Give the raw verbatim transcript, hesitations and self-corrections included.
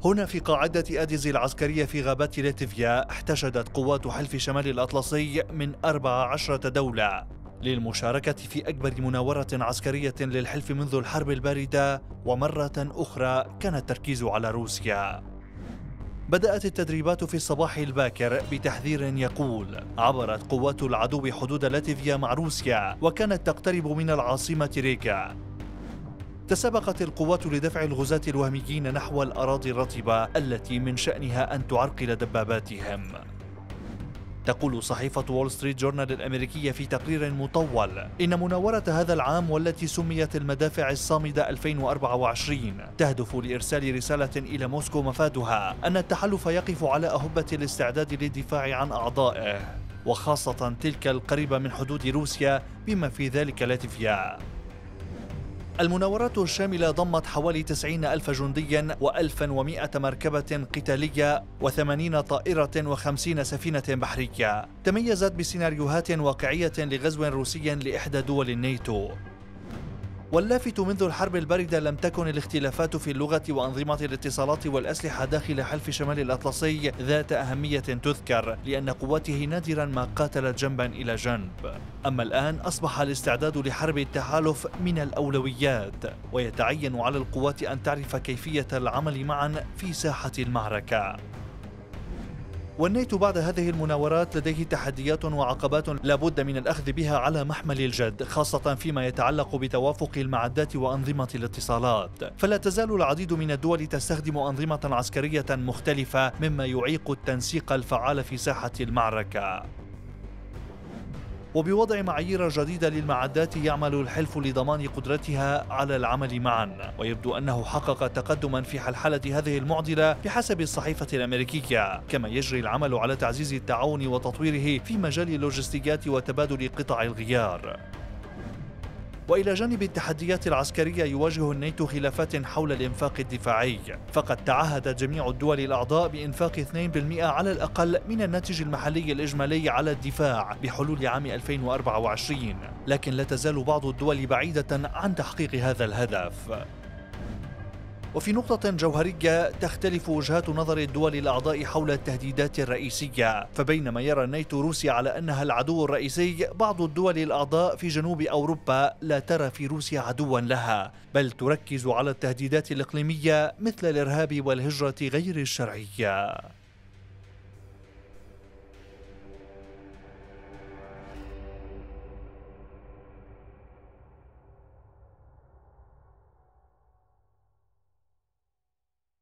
هنا في قاعدة أديز العسكرية في غابات لاتفيا احتشدت قوات حلف شمال الأطلسي من أربع عشرة دولة للمشاركة في أكبر مناورة عسكرية للحلف منذ الحرب الباردة، ومرة أخرى كان التركيز على روسيا. بدأت التدريبات في الصباح الباكر بتحذير يقول: عبرت قوات العدو حدود لاتفيا مع روسيا وكانت تقترب من العاصمة ريغا. تسابقت القوات لدفع الغزاة الوهميين نحو الأراضي الرطبة التي من شأنها أن تعرقل دباباتهم. تقول صحيفة وول ستريت جورنال الأمريكية في تقرير مطول إن مناورة هذا العام والتي سميت المدافع الصامدة ألفين وأربعة وعشرين تهدف لإرسال رسالة إلى موسكو مفادها أن التحالف يقف على أهبة الاستعداد للدفاع عن أعضائه، وخاصة تلك القريبة من حدود روسيا بما في ذلك لاتفيا. المناورات الشاملة ضمت حوالي تسعين ألف جنديا وألفا ومئة مركبة قتالية وثمانين طائرة وخمسين سفينة بحرية، تميزت بسيناريوهات واقعية لغزو روسي لإحدى دول الناتو. واللافت منذ الحرب الباردة لم تكن الاختلافات في اللغة وأنظمة الاتصالات والأسلحة داخل حلف شمال الأطلسي ذات أهمية تذكر، لأن قواته نادرا ما قاتلت جنبا إلى جنب. أما الآن أصبح الاستعداد لحرب التحالف من الأولويات، ويتعين على القوات أن تعرف كيفية العمل معا في ساحة المعركة. والناتو بعد هذه المناورات لديه تحديات وعقبات لا بد من الأخذ بها على محمل الجد، خاصة فيما يتعلق بتوافق المعدات وأنظمة الاتصالات، فلا تزال العديد من الدول تستخدم أنظمة عسكرية مختلفة مما يعيق التنسيق الفعال في ساحة المعركة. وبوضع معايير جديدة للمعدات يعمل الحلف لضمان قدرتها على العمل معا، ويبدو أنه حقق تقدما في حلحلة هذه المعضلة بحسب الصحيفة الأمريكية، كما يجري العمل على تعزيز التعاون وتطويره في مجال اللوجستيات وتبادل قطع الغيار. وإلى جانب التحديات العسكرية يواجه الناتو خلافات حول الإنفاق الدفاعي، فقد تعهدت جميع الدول الأعضاء بإنفاق اثنين بالمئة على الأقل من الناتج المحلي الإجمالي على الدفاع بحلول عام ألفين وأربعة وعشرين، لكن لا تزال بعض الدول بعيدة عن تحقيق هذا الهدف. وفي نقطة جوهرية تختلف وجهات نظر الدول الأعضاء حول التهديدات الرئيسية، فبينما يرى الناتو روسيا على أنها العدو الرئيسي، بعض الدول الأعضاء في جنوب أوروبا لا ترى في روسيا عدوا لها، بل تركز على التهديدات الإقليمية مثل الإرهاب والهجرة غير الشرعية.